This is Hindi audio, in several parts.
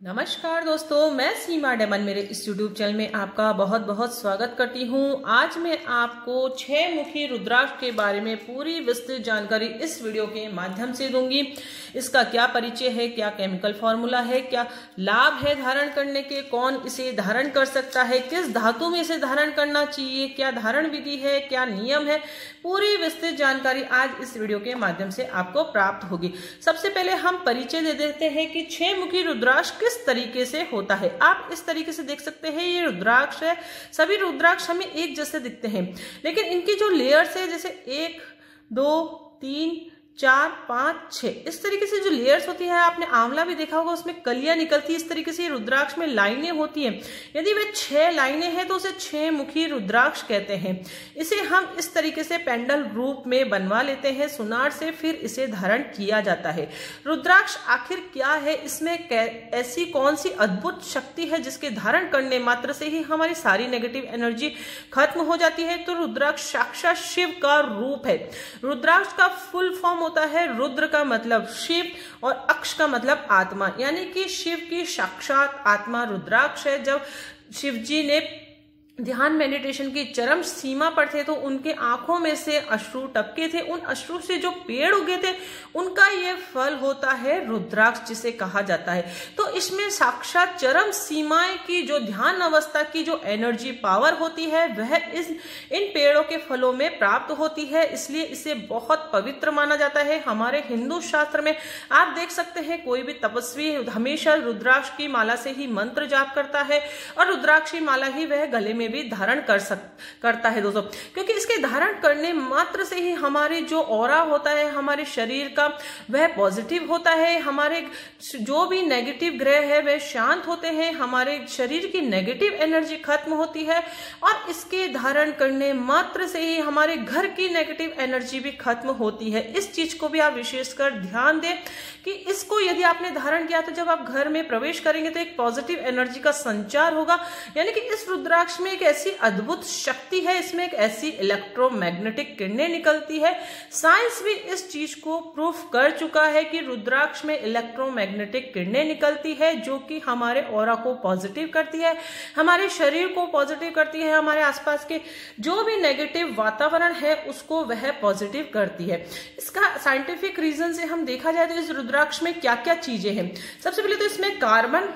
नमस्कार दोस्तों, मैं सीमा डेमन मेरे इस YouTube चैनल में आपका बहुत बहुत स्वागत करती हूँ। आज मैं आपको 6 मुखी रुद्राक्ष के बारे में पूरी विस्तृत जानकारी इस वीडियो के माध्यम से दूंगी। इसका क्या परिचय है, क्या केमिकल फॉर्मूला है, क्या लाभ है धारण करने के, कौन इसे धारण कर सकता है, किस धातु में इसे धारण करना चाहिए, क्या धारण विधि है, क्या नियम है, पूरी विस्तृत जानकारी आज इस वीडियो के माध्यम से आपको प्राप्त होगी। सबसे पहले हम परिचय दे देते हैं कि 6 मुखी रुद्राक्ष किस तरीके से होता है। आप इस तरीके से देख सकते हैं, ये रुद्राक्ष है। सभी रुद्राक्ष हमें एक जैसे दिखते हैं, लेकिन इनकी जो लेयर्स है, जैसे 1 2 3 4 5 6, इस तरीके से जो लेयर्स होती है, आपने आंवला भी देखा होगा, उसमें कलियां निकलती है। इस तरीके से रुद्राक्ष में लाइनें होती हैं। यदि वे 6 लाइनें हैं तो उसे 6 मुखी रुद्राक्ष कहते हैं। इसे हम इस तरीके से पेंडल रूप में बनवा लेते हैं सुनार से, फिर इसे धारण किया जाता है। रुद्राक्ष आखिर क्या है, इसमें ऐसी कौन सी अद्भुत शक्ति है जिसके धारण करने मात्र से ही हमारी सारी नेगेटिव एनर्जी खत्म हो जाती है? तो रुद्राक्ष साक्षात शिव का रूप है। रुद्राक्ष का फुल फॉर्म होता है, रुद्र का मतलब शिव और अक्ष का मतलब आत्मा, यानी कि शिव की साक्षात आत्मा रुद्राक्ष है। जब शिव जी ने ध्यान मेडिटेशन की चरम सीमा पर थे तो उनके आंखों में से अश्रु टपके थे। उन अश्रु से जो पेड़ उगे थे उनका ये फल होता है रुद्राक्ष, जिसे कहा जाता है। तो इसमें साक्षात चरम सीमाएं की जो ध्यान अवस्था की जो एनर्जी पावर होती है, वह इन पेड़ों के फलों में प्राप्त होती है। इसलिए इसे बहुत पवित्र माना जाता है। हमारे हिंदू शास्त्र में आप देख सकते हैं, कोई भी तपस्वी हमेशा रुद्राक्ष की माला से ही मंत्र जाप करता है और रुद्राक्ष की माला ही वह गले में भी धारण करता है दोस्तों, क्योंकि इसके धारण करने मात्र से ही हमारे जो ऑरा होता है हमारे शरीर का, वह पॉजिटिव होता है। हमारे जो भी नेगेटिव ग्रह है वह शांत होते हैं, हमारे शरीर की नेगेटिव एनर्जी खत्म होती है और इसके धारण करने मात्र से ही हमारे घर की नेगेटिव एनर्जी भी खत्म होती है। इस चीज को भी आप विशेषकर ध्यान दें कि इसको यदि आपने धारण किया तो जब आप घर में प्रवेश करेंगे तो एक पॉजिटिव एनर्जी का संचार होगा। यानी कि इस रुद्राक्ष में एक ऐसी अद्भुत शक्ति है, इसमें एक ऐसी इलेक्ट्रोमैग्नेटिक किरणें निकलती है। साइंस भी इस चीज को प्रूफ कर चुका है कि रुद्राक्ष में इलेक्ट्रोमैग्नेटिक किरणें निकलती है, जो कि हमारे ऑरा को पॉजिटिव करती है, हमारे शरीर को पॉजिटिव करती है, हमारे आसपास के जो भी नेगेटिव वातावरण है उसको वह पॉजिटिव करती है। इसका साइंटिफिक रीजन से हम देखा जाए तो इस रुद्राक्ष में क्या क्या चीजें हैं। सबसे पहले तो इसमें कार्बन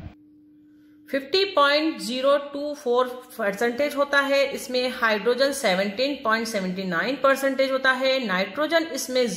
50.024% होता है, इसमें हाइड्रोजन 17.79% होता है, नाइट्रोजन इसमें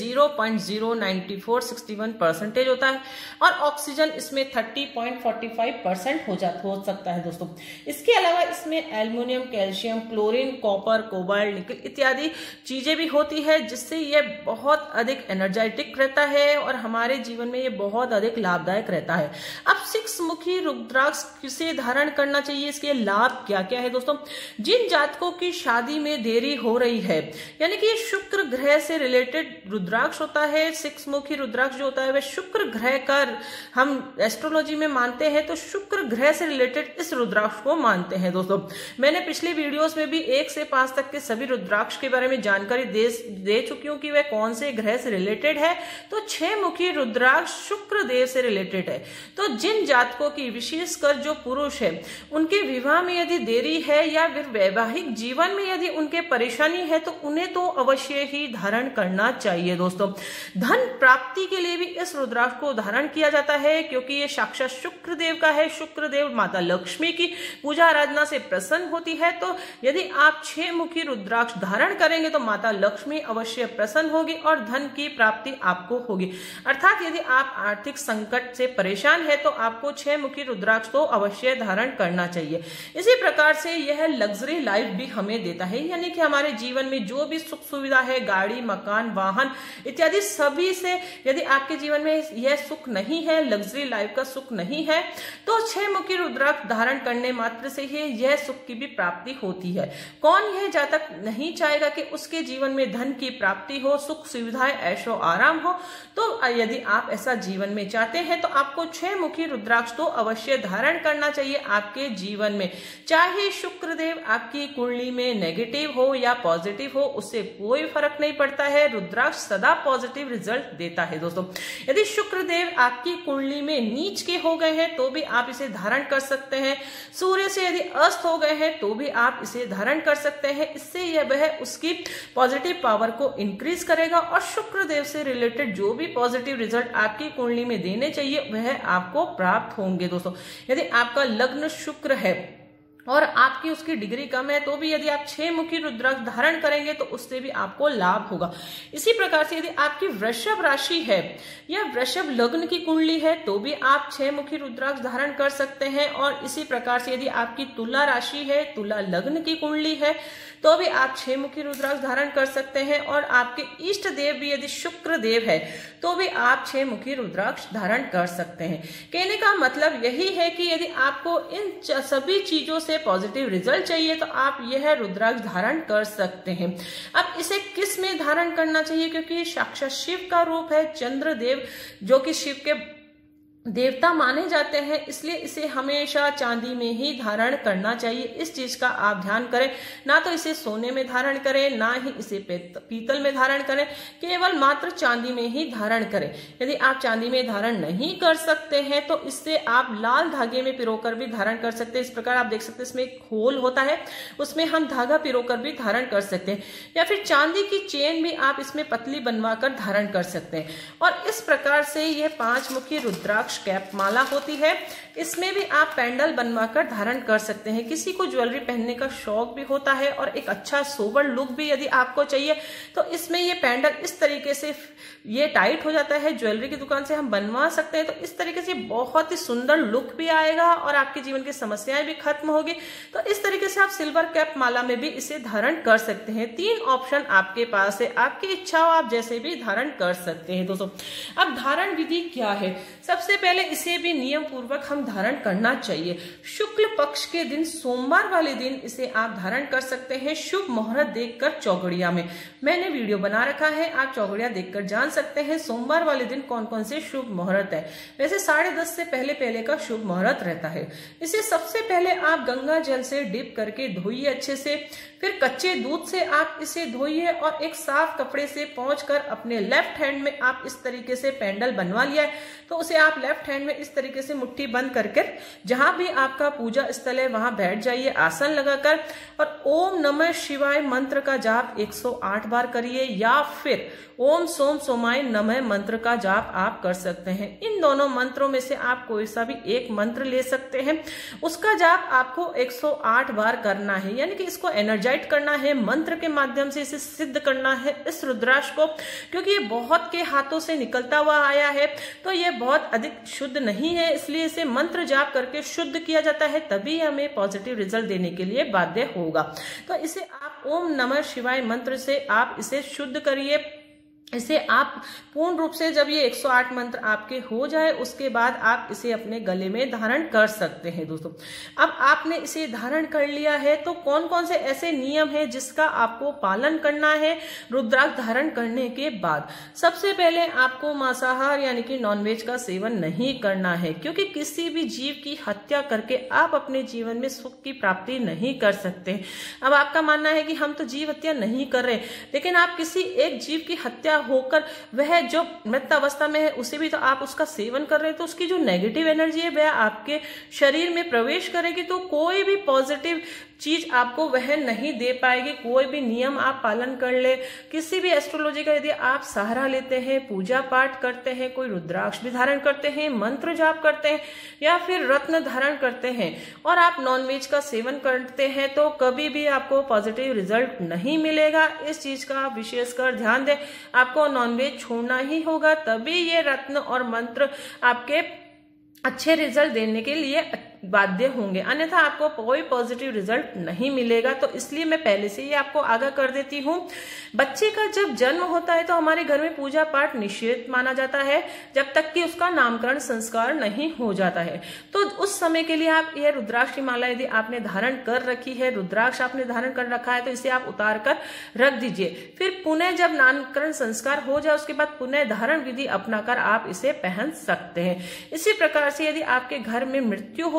0.09461% होता है और ऑक्सीजन इसमें 30.45% हो सकता है दोस्तों। इसके अलावा इसमें aluminium, calcium, chlorine, copper, cobalt, nickel इत्यादि चीजें भी होती है, जिससे यह बहुत अधिक एनर्जेटिक रहता है और हमारे जीवन में ये बहुत अधिक लाभदायक रहता है। अब 6 मुखी रुद्राक्ष से धारण करना चाहिए, इसके लाभ क्या क्या है दोस्तों। जिन जातकों की शादी में देरी हो रही है, यानी कि शुक्र ग्रह से रिलेटेड रुद्राक्ष होता है। 6 मुखी रुद्राक्ष जो होता है वह शुक्र ग्रह का हम एस्ट्रोलॉजी में मानते हैं, तो शुक्र ग्रह से रिलेटेड इस रुद्राक्ष को मानते हैं दोस्तों। मैंने पिछली वीडियोस में भी 1 से 5 तक के सभी रुद्राक्ष के बारे में जानकारी दे चुकी हूँ कि वह कौन से ग्रह से रिलेटेड है। तो 6 मुखी रुद्राक्ष शुक्र देव से रिलेटेड है। तो जिन जातकों की विशेषकर जो पुरुष है उनके विवाह में यदि देरी है या फिर वैवाहिक जीवन में यदि उनके परेशानी है तो उन्हें तो अवश्य ही धारण करना चाहिए दोस्तों। धन प्राप्ति के लिए भी इस रुद्राक्ष को धारण किया जाता है, क्योंकि ये साक्षात शुक्र देव का है। शुक्र देव माता लक्ष्मी की पूजा आराधना से प्रसन्न होती है। तो यदि आप 6 मुखी रुद्राक्ष धारण करेंगे तो माता लक्ष्मी अवश्य प्रसन्न होगी और धन की प्राप्ति आपको होगी। अर्थात यदि आप आर्थिक संकट से परेशान है तो आपको 6 मुखी रुद्राक्ष तो अवश्य धारण करना चाहिए। इसी प्रकार से यह लग्जरी लाइफ भी हमें देता है, यानी कि हमारे जीवन में जो भी सुख सुविधा है, गाड़ी, मकान, वाहन इत्यादि सभी से यदि आपके जीवन में यह सुख नहीं है, लग्जरी लाइफ का सुख नहीं है, तो 6 मुखी रुद्राक्ष धारण करने मात्र से ही यह सुख की भी प्राप्ति होती है। कौन यह जातक नहीं चाहेगा कि उसके जीवन में धन की प्राप्ति हो, सुख सुविधाएं, ऐशो आराम हो। तो यदि आप ऐसा जीवन में चाहते हैं तो आपको 6 मुखी रुद्राक्ष तो अवश्य धारण करना करना चाहिए आपके जीवन में। चाहे शुक्रदेव आपकी कुंडली में नेगेटिव हो या पॉजिटिव हो, उससे कोई फर्क नहीं पड़ता है, रुद्राक्ष सदा पॉजिटिव रिजल्ट देता है। दोस्तों, यदि शुक्रदेव आपकी कुंडली में नीच के हो गए हैं तो भी आप इसे धारण कर सकते हैं। सूर्य से यदि अस्त हो गए हैं तो भी आप इसे धारण कर सकते हैं। इससे यह वह उसकी पॉजिटिव पावर को इंक्रीज करेगा और शुक्रदेव से रिलेटेड जो भी पॉजिटिव रिजल्ट आपकी कुंडली में देने चाहिए वह आपको प्राप्त होंगे। दोस्तों, यदि आपका लग्न शुक्र है और आपकी उसकी डिग्री कम है तो भी यदि आप 6 मुखी रुद्राक्ष धारण करेंगे तो उससे भी आपको लाभ होगा। इसी प्रकार से यदि आपकी वृषभ राशि है या वृषभ लग्न की कुंडली है तो भी आप 6 मुखी रुद्राक्ष धारण कर सकते हैं। और इसी प्रकार से यदि आपकी तुला राशि है, तुला लग्न की कुंडली है तो भी आप 6 मुखी रुद्राक्ष धारण कर सकते हैं। और आपके इष्ट देव भी यदि शुक्र देव है तो भी आप 6 मुखी रुद्राक्ष धारण कर सकते हैं। कहने का मतलब यही है कि यदि आपको इन सभी चीजों से पॉजिटिव रिजल्ट चाहिए तो आप यह रुद्राक्ष धारण कर सकते हैं। अब इसे किस में धारण करना चाहिए, क्योंकि साक्षात शिव का रूप है, चंद्रदेव जो कि शिव के देवता माने जाते हैं, इसलिए इसे हमेशा चांदी में ही धारण करना चाहिए। इस चीज का आप ध्यान करें, ना तो इसे सोने में धारण करें ना ही इसे पीतल में धारण करें, केवल मात्र चांदी में ही धारण करें। यदि आप चांदी में धारण नहीं कर सकते हैं तो इससे आप लाल धागे में पिरोकर भी धारण कर सकते हैं। इस प्रकार आप देख सकते हैं इसमें एक होल होता है, उसमें हम धागा पिरोकर भी धारण कर सकते हैं, या फिर चांदी की चेन भी आप इसमें पतली बनवाकर धारण कर सकते हैं। और इस प्रकार से यह 5 मुखी रुद्राक्ष कैप माला होती है, इसमें भी आप पेंडल बनवाकर धारण कर सकते हैं। किसी को ज्वेलरी पहनने का शौक भी होता है और एक अच्छा सोबर लुक भी यदि आपको चाहिए तो इसमें ये पेंडल इस तरीके से ये टाइट हो जाता है, ज्वेलरी की दुकान से हम बनवा सकते हैं। तो इस तरीके से बहुत ही सुंदर लुक भी आएगा और आपके जीवन की समस्याएं भी खत्म होगी। तो इस तरीके से आप सिल्वर कैप माला में भी इसे धारण कर सकते हैं। 3 ऑप्शन आपके पास है, आपकी इच्छा हो आप जैसे भी धारण कर सकते हैं। दोस्तों, अब धारण विधि क्या है? सबसे पहले इसे भी नियम पूर्वक हम धारण करना चाहिए। शुक्ल पक्ष के दिन सोमवार वाले दिन इसे आप धारण कर सकते हैं, शुभ मुहूर्त देखकर चौघड़िया में। मैंने वीडियो बना रखा है, आप चौघड़िया देखकर जान सकते हैं सोमवार वाले दिन कौन कौन से शुभ मुहूर्त है। वैसे 10:30 से पहले का शुभ मुहूर्त रहता है। इसे सबसे पहले आप गंगा जल से डिप करके धोइए अच्छे से, फिर कच्चे दूध से आप इसे धोइए और एक साफ कपड़े से पोंछकर अपने लेफ्ट हैंड में आप इस तरीके से पेंडल बनवा लिया है तो उसे आप लेफ्ट हैंड में इस तरीके से मुट्ठी बंद करके जहां भी आपका पूजा स्थल है वहां बैठ जाइए आसन लगाकर, और ओम नमः शिवाय मंत्र का जाप 108 बार करिए, या फिर ओम सोम सोमाय नमः मंत्र का जाप आप कर सकते हैं। इन दोनों मंत्रों में से आप कोई सा भी एक मंत्र ले सकते हैं, उसका जाप आपको 108 बार करना है, यानी कि इसको एनर्जाइज करना है, मंत्र के माध्यम से इसे सिद्ध करना है इस रुद्राक्ष को, क्योंकि ये बहुत के हाथों से निकलता हुआ आया है तो ये बहुत अधिक शुद्ध नहीं है, इसलिए इसे मंत्र जाप करके शुद्ध किया जाता है, तभी हमें पॉजिटिव रिजल्ट देने के लिए बाध्य होगा। तो इसे आप ओम नमः शिवाय मंत्र से आप इसे शुद्ध करिए। इसे आप पूर्ण रूप से जब ये 108 मंत्र आपके हो जाए उसके बाद आप इसे अपने गले में धारण कर सकते हैं। दोस्तों, अब आपने इसे धारण कर लिया है तो कौन कौन से ऐसे नियम है जिसका आपको पालन करना है रुद्राक्ष धारण करने के बाद? सबसे पहले आपको मांसाहार यानी कि नॉनवेज का सेवन नहीं करना है, क्योंकि किसी भी जीव की हत्या करके आप अपने जीवन में सुख की प्राप्ति नहीं कर सकते। अब आपका मानना है कि हम तो जीव हत्या नहीं कर रहे, लेकिन आप किसी एक जीव की हत्या होकर वह जो मृतावस्था में है उसे भी तो आप उसका सेवन कर रहे हैं, तो उसकी जो नेगेटिव एनर्जी है वह आपके शरीर में प्रवेश करेगी, तो कोई भी पॉजिटिव चीज आपको वह नहीं दे पाएगी। कोई भी नियम आप पालन कर ले, किसी भी एस्ट्रोलॉजी का यदि आप सहारा लेते हैं, पूजा पाठ करते हैं, कोई रुद्राक्ष भी धारण करते हैं, मंत्र जाप करते हैं या फिर रत्न धारण करते हैं और आप नॉनवेज का सेवन करते हैं, तो कभी भी आपको पॉजिटिव रिजल्ट नहीं मिलेगा। इस चीज का विशेषकर ध्यान दें, आपको नॉनवेज छोड़ना ही होगा, तभी ये रत्न और मंत्र आपके अच्छे रिजल्ट देने के लिए बाध्य होंगे, अन्यथा आपको कोई पॉजिटिव रिजल्ट नहीं मिलेगा। तो इसलिए मैं पहले से ही आपको आगाह कर देती हूँ, बच्चे का जब जन्म होता है तो हमारे घर में पूजा पाठ निषेध माना जाता है जब तक कि उसका नामकरण संस्कार नहीं हो जाता है। तो उस समय के लिए आप यह रुद्राक्ष की माला यदि आपने धारण कर रखी है, रुद्राक्ष आपने धारण कर रखा है, तो इसे आप उतार कर रख दीजिए। फिर पुनः जब नामकरण संस्कार हो जाए उसके बाद पुनः धारण विधि अपनाकर आप इसे पहन सकते हैं। इसी प्रकार से यदि आपके घर में मृत्यु हो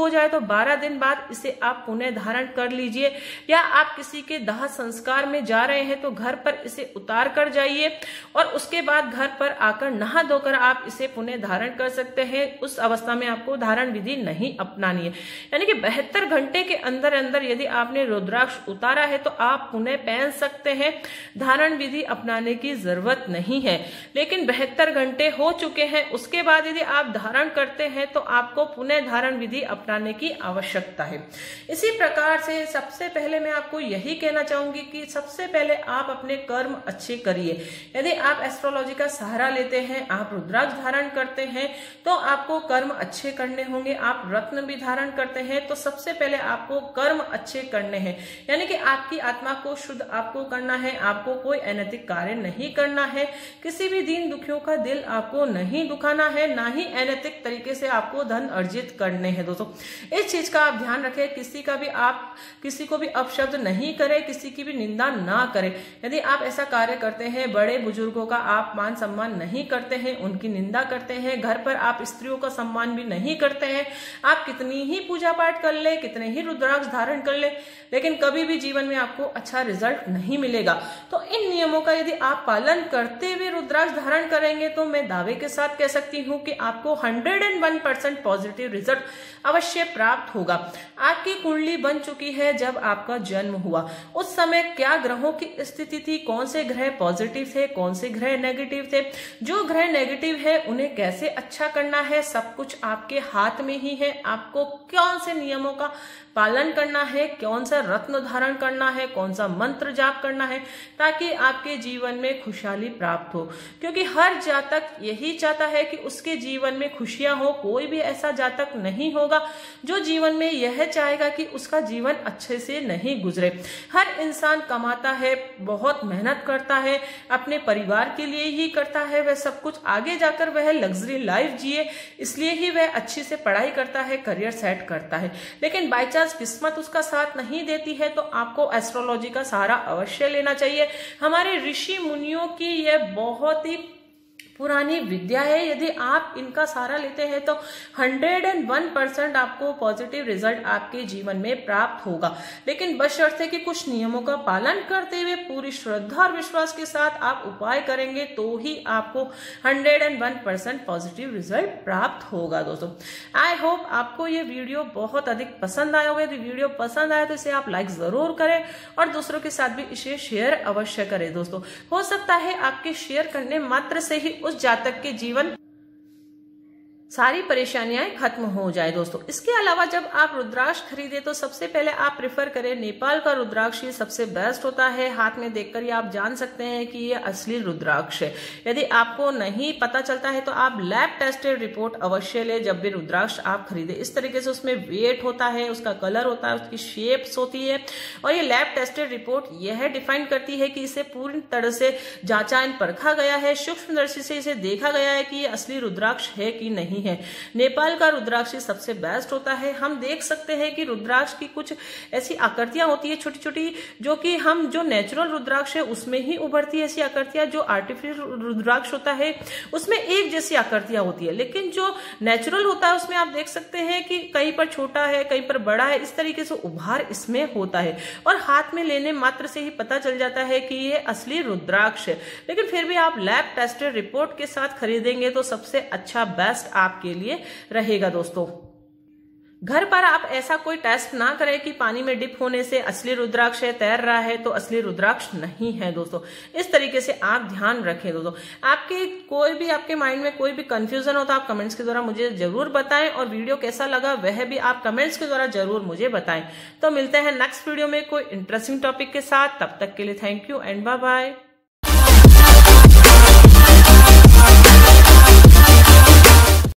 हो जाए तो 12 दिन बाद इसे आप पुनः धारण कर लीजिए, या आप किसी के दाह संस्कार में जा रहे हैं तो घर पर इसे उतार कर जाइए और उसके बाद घर पर आकर नहा धोकर आप इसे पुनः धारण कर सकते हैं। उस अवस्था में आपको धारण विधि नहीं अपनानी है, यानी कि 72 घंटे के अंदर अंदर यदि आपने रुद्राक्ष उतारा है तो आप पुनः पहन सकते हैं, धारण विधि अपनाने की जरूरत नहीं है। लेकिन 72 घंटे हो चुके हैं, उसके बाद यदि आप धारण करते हैं तो आपको पुनः धारण विधि अपनाने की आवश्यकता है। इसी प्रकार से सबसे पहले मैं आपको यही कहना चाहूंगी कि सबसे पहले आप अपने कर्म अच्छे करिए। यदि आप एस्ट्रोलॉजी का सहारा लेते हैं, आप रुद्राक्ष धारण करते हैं तो आपको कर्म अच्छे करने होंगे। आप रत्न भी धारण करते हैं तो सबसे पहले आपको कर्म अच्छे करने हैं, यानी कि आपकी आत्मा को शुद्ध आपको करना है। आपको कोई अनैतिक कार्य नहीं करना है, किसी भी दीन दुखियों का दिल आपको नहीं दुखाना है, ना ही अनैतिक तरीके से आपको धन अर्जित करने हैं। दोस्तों इस चीज का आप ध्यान रखें, किसी को भी अपशब्द नहीं करें, किसी की भी निंदा ना करें। यदि आप ऐसा कार्य करते हैं, बड़े बुजुर्गों का आप मान सम्मान नहीं करते हैं, उनकी निंदा करते हैं, घर पर आप स्त्रियों का सम्मान भी नहीं करते हैं, आप कितनी ही पूजा पाठ कर ले, कितने ही रुद्राक्ष धारण कर ले, लेकिन कभी भी जीवन में आपको अच्छा रिजल्ट नहीं मिलेगा। तो इन नियमों का यदि आप पालन करते हुए रुद्राक्ष धारण करेंगे तो मैं दावे के साथ कह सकती हूँ कि आपको 101% पॉजिटिव रिजल्ट अवश्य प्राप्त होगा। आपकी कुंडली बन चुकी है जब आपका जन्म हुआ, उस समय क्या ग्रहों की स्थिति थी, कौन से ग्रह पॉजिटिव थे, कौन से ग्रह नेगेटिव थे, जो ग्रह नेगेटिव है उन्हें कैसे अच्छा करना है, सब कुछ आपके हाथ में ही है। आपको कौन से नियमों का पालन करना है, कौन सा रत्न धारण करना है, कौन सा मंत्र जाप करना है, ताकि आपके जीवन में खुशहाली प्राप्त हो। क्योंकि हर जातक यही चाहता है कि उसके जीवन में खुशियां हो। कोई भी ऐसा जातक नहीं होगा जो जीवन में यह चाहेगा कि उसका जीवन अच्छे से नहीं गुजरे। हर इंसान कमाता है, बहुत मेहनत करता है, अपने परिवार के लिए ही करता है, वह सब कुछ आगे जाकर वह लग्जरी लाइफ जिए, इसलिए ही वह अच्छी से पढ़ाई करता है, करियर सेट करता है। लेकिन बाय चांस किस्मत उसका साथ नहीं देती है तो आपको एस्ट्रोलॉजी का सहारा अवश्य लेना चाहिए। हमारे ऋषि मुनियों की यह बहुत ही पुरानी विद्या है। यदि आप इनका सहारा लेते हैं तो 101% आपको पॉजिटिव रिजल्ट आपके जीवन में प्राप्त होगा। लेकिन बशर्ते कि कुछ नियमों का पालन करते हुए पूरी श्रद्धा और विश्वास के साथ आप उपाय करेंगे तो ही आपको 101% पॉजिटिव रिजल्ट प्राप्त होगा। दोस्तों आई होप आपको ये वीडियो बहुत अधिक पसंद आया होगा। यदि वीडियो पसंद आया तो इसे आप लाइक जरूर करें और दूसरों के साथ भी इसे शेयर अवश्य करें। दोस्तों हो सकता है आपके शेयर करने मात्र से ही उस जातक के जीवन सारी परेशानियां खत्म हो जाए। दोस्तों इसके अलावा जब आप रुद्राक्ष खरीदे तो सबसे पहले आप प्रेफर करें नेपाल का रुद्राक्ष, ये सबसे बेस्ट होता है। हाथ में देखकर ही आप जान सकते हैं कि ये असली रुद्राक्ष है। यदि आपको नहीं पता चलता है तो आप लैब टेस्टेड रिपोर्ट अवश्य ले जब भी रुद्राक्ष आप खरीदे। इस तरीके से उसमें वेट होता है, उसका कलर होता है, उसकी शेप्स होती है और ये लैब टेस्टेड रिपोर्ट यह डिफाइन करती है कि इसे पूरी तरह से जांचा परखा गया है, सूक्ष्मदर्शी से इसे देखा गया है कि ये असली रुद्राक्ष है कि नहीं है। नेपाल का रुद्राक्ष सबसे बेस्ट होता है। हम देख सकते हैं कि रुद्राक्ष की कुछ ऐसी आकृतियां होती है छोटी छोटी, जो कि हम जो नेचुरल रुद्राक्ष है उसमें ही उभरती है ऐसी आकृतियां। जो आर्टिफिशियल रुद्राक्ष होता है उसमें एक जैसी आकृतियां होती है, लेकिन जो नेचुरल होता है उसमें आप देख सकते हैं कि कहीं पर छोटा है, कहीं पर बड़ा है, इस तरीके से उभार इसमें होता है और हाथ में लेने मात्र से ही पता चल जाता है कि ये असली रुद्राक्ष है। लेकिन फिर भी आप लैब टेस्टेड रिपोर्ट के साथ खरीदेंगे तो सबसे अच्छा बेस्ट आपके लिए रहेगा। दोस्तों घर पर आप ऐसा कोई टेस्ट ना करें कि पानी में डिप होने से असली रुद्राक्ष है, तैर रहा है तो असली रुद्राक्ष नहीं है। दोस्तों इस तरीके से आप ध्यान रखें। दोस्तों आपके माइंड में कोई भी कंफ्यूजन हो तो आप कमेंट्स के द्वारा मुझे जरूर बताएं और वीडियो कैसा लगा वह भी आप कमेंट्स के द्वारा जरूर मुझे बताएं। तो मिलते हैं नेक्स्ट वीडियो में कोई इंटरेस्टिंग टॉपिक के साथ। तब तक के लिए thank you and bye bye.